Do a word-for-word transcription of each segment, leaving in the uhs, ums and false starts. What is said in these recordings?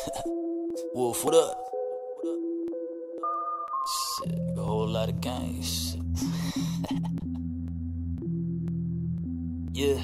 Wolf, what up? Shit, a whole lot of gang shit. Yeah.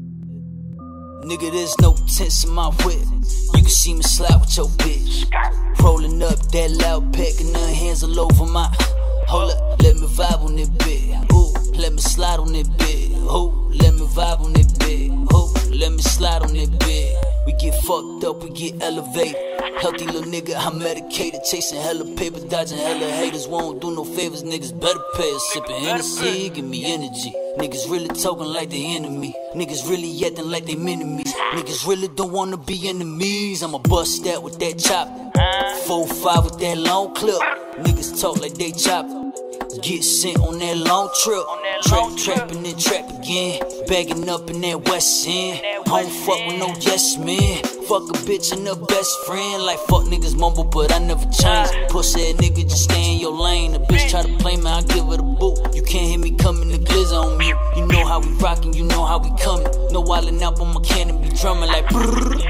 Nigga, there's no tense in my whip. You can see me slide with your bitch. Rolling up that loud pack and her hands all over my. Hold up, let me vibe on that bit. Ooh, let me slide on that bit. Ooh, let me vibe on that bit. Ooh, let me slide on that bit. We get fucked up, we get elevated. Healthy little nigga, I'm medicated. Chasing hella paper, dodging hella haters. Won't do no favors, niggas better pay us. Sipping Hennessy, give me energy. Niggas really talking like they enemy. Niggas really acting like they enemies. Niggas really don't wanna be enemies. I'ma bust that with that chop. four five with that long clip. Niggas talk like they chop. Get sent on that long trip. Trap, trapping and trap again. Bagging up in that West End. Don't fuck with no yes man. Fuck a bitch and her best friend. Like fuck niggas mumble, but I never change. Pussy nigga, just stay in your lane. A bitch try to play me, I give it a boot. You can't hear me coming, the glizz on me. You know how we rockin', you know how we coming. No wildin' out on my cannon, be drumming like brrrr.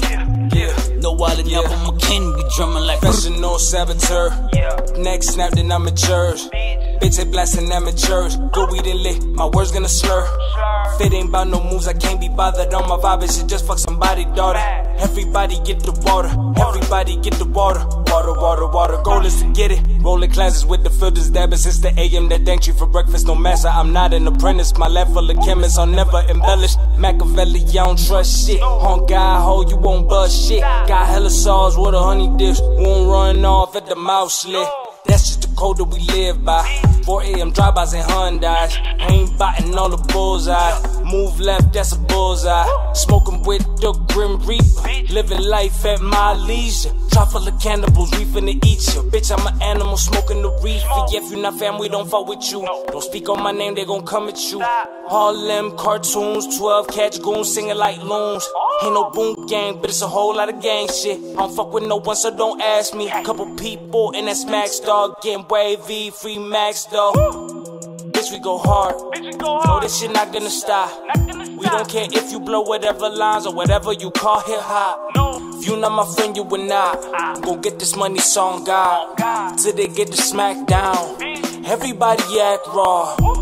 No wildin' yeah. Up on my cannon, be drumming like professional saboteur. Yeah. Next snap, then I'm mature. Bitch, they blasting amateurs. Go weed and lit, my words gonna slur. If it ain't about no moves, I can't be bothered. On my vibe, it should just fuck somebody, daughter. Everybody get the water, everybody get the water. Water, water, water, goal is to get it. Rolling classes with the filters, dabbing since the A M that thank you for breakfast. No master, I'm not an apprentice. My lab full of chemists, I'll never embellish. Machiavelli, I don't trust shit. On God, ho, you won't buzz shit. Got hella sauce with a honey dish. Won't run off at the mouth slit. That's just the code that we live by. four A M drive-bys and Hyundais. Ain't biting all the bullseye. Move left, that's a bullseye. Smoking with the Grim Reaper. Living life at my leisure. Try full of cannibals, reefing to eat you. Bitch, I'm an animal smoking the reefer. Yeah, if you not fam, we don't fuck with you. Don't speak on my name, they gon' come at you. All them cartoons, twelve catch goons singing like loons. Ain't no boom gang, but it's a whole lot of gang shit. I don't fuck with no one, so don't ask me. Couple people in that smacks, dog, getting wavy, free max, though. Bitch, we go hard. No, this shit not gonna stop. We don't care if you blow whatever lines or whatever you call hip hop. If you not my friend, you will not. Go get this money, song God. Till they get the smack down. Everybody act raw.